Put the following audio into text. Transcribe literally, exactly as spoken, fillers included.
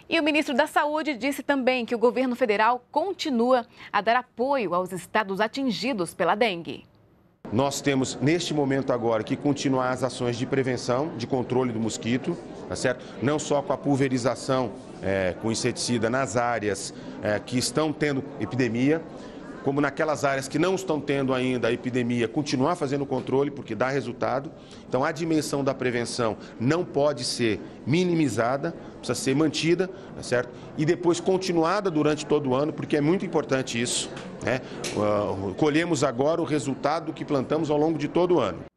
E o ministro da Saúde disse também que o governo federal continua a dar apoio aos estados atingidos pela dengue. Nós temos, neste momento agora, que continuar as ações de prevenção, de controle do mosquito, tá certo? Não só com a pulverização é, com inseticida nas áreas é, que estão tendo epidemia, como naquelas áreas que não estão tendo ainda a epidemia, continuar fazendo o controle, porque dá resultado. Então, a dimensão da prevenção não pode ser minimizada, precisa ser mantida, tá certo? E depois continuada durante todo o ano, porque é muito importante isso, né? Uh, colhemos agora o resultado do que plantamos ao longo de todo o ano.